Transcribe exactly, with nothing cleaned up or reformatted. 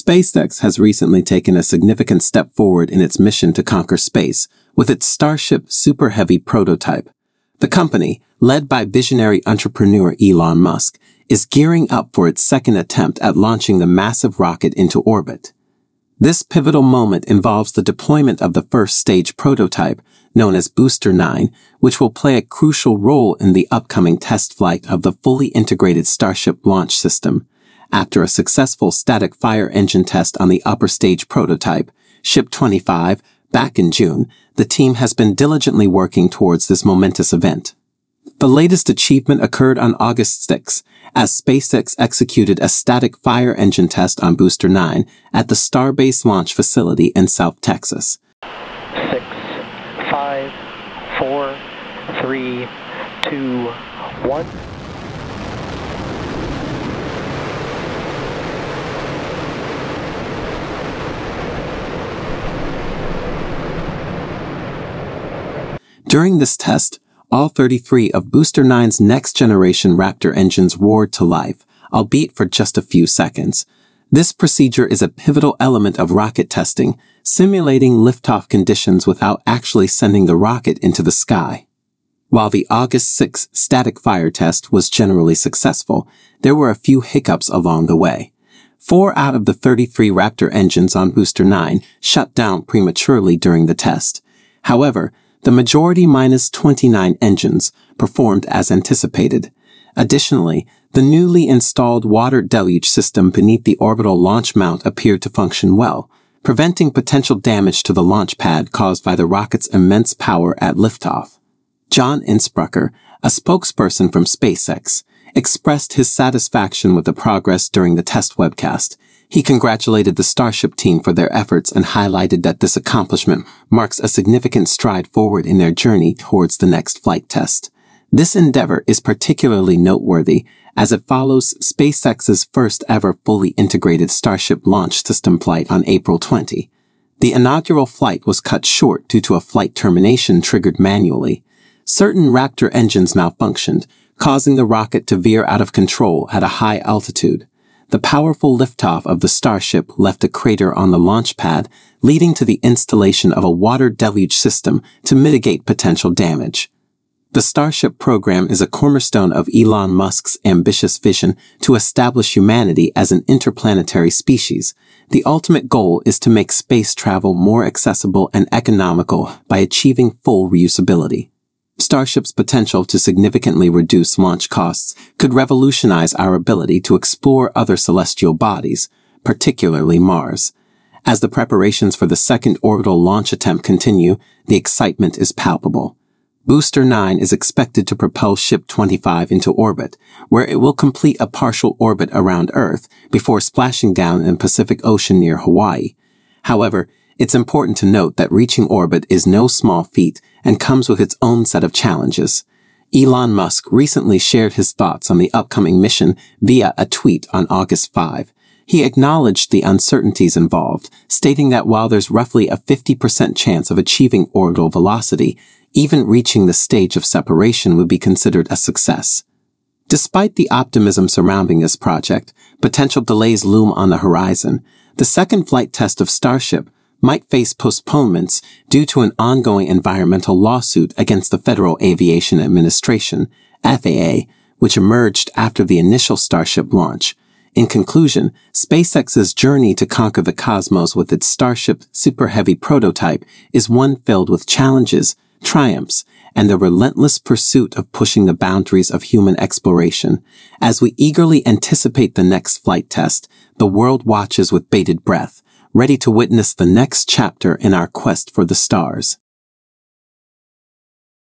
SpaceX has recently taken a significant step forward in its mission to conquer space with its Starship Super Heavy prototype. The company, led by visionary entrepreneur Elon Musk, is gearing up for its second attempt at launching the massive rocket into orbit. This pivotal moment involves the deployment of the first stage prototype, known as Booster nine, which will play a crucial role in the upcoming test flight of the fully integrated Starship launch system. After a successful static fire engine test on the upper stage prototype, Ship twenty-five, back in June, the team has been diligently working towards this momentous event. The latest achievement occurred on August sixth, as SpaceX executed a static fire engine test on Booster nine at the Starbase launch facility in South Texas. Six, five, four, three, two, one. During this test, all thirty-three of Booster nine's next-generation Raptor engines roared to life, albeit for just a few seconds. This procedure is a pivotal element of rocket testing, simulating liftoff conditions without actually sending the rocket into the sky. While the August sixth static fire test was generally successful, there were a few hiccups along the way. Four out of the thirty-three Raptor engines on Booster nine shut down prematurely during the test. However, the majority minus twenty-nine engines performed as anticipated. Additionally, the newly installed water deluge system beneath the orbital launch mount appeared to function well, preventing potential damage to the launch pad caused by the rocket's immense power at liftoff. John Insprucker, a spokesperson from SpaceX, expressed his satisfaction with the progress during the test webcast. He congratulated the Starship team for their efforts and highlighted that this accomplishment marks a significant stride forward in their journey towards the next flight test. This endeavor is particularly noteworthy as it follows SpaceX's first ever fully integrated Starship launch system flight on April twentieth. The inaugural flight was cut short due to a flight termination triggered manually. Certain Raptor engines malfunctioned, causing the rocket to veer out of control at a high altitude. The powerful liftoff of the Starship left a crater on the launch pad, leading to the installation of a water deluge system to mitigate potential damage. The Starship program is a cornerstone of Elon Musk's ambitious vision to establish humanity as an interplanetary species. The ultimate goal is to make space travel more accessible and economical by achieving full reusability. Starship's potential to significantly reduce launch costs could revolutionize our ability to explore other celestial bodies, particularly Mars. As the preparations for the second orbital launch attempt continue, the excitement is palpable. Booster nine is expected to propel Ship twenty-five into orbit, where it will complete a partial orbit around Earth before splashing down in the Pacific Ocean near Hawaii. However, it's important to note that reaching orbit is no small feat and comes with its own set of challenges. Elon Musk recently shared his thoughts on the upcoming mission via a tweet on August fifth. He acknowledged the uncertainties involved, stating that while there's roughly a fifty percent chance of achieving orbital velocity, even reaching the stage of separation would be considered a success. Despite the optimism surrounding this project, potential delays loom on the horizon. The second flight test of Starship might face postponements due to an ongoing environmental lawsuit against the Federal Aviation Administration, F A A, which emerged after the initial Starship launch. In conclusion, SpaceX's journey to conquer the cosmos with its Starship Super Heavy prototype is one filled with challenges, triumphs, and the relentless pursuit of pushing the boundaries of human exploration. As we eagerly anticipate the next flight test, the world watches with bated breath, ready to witness the next chapter in our quest for the stars.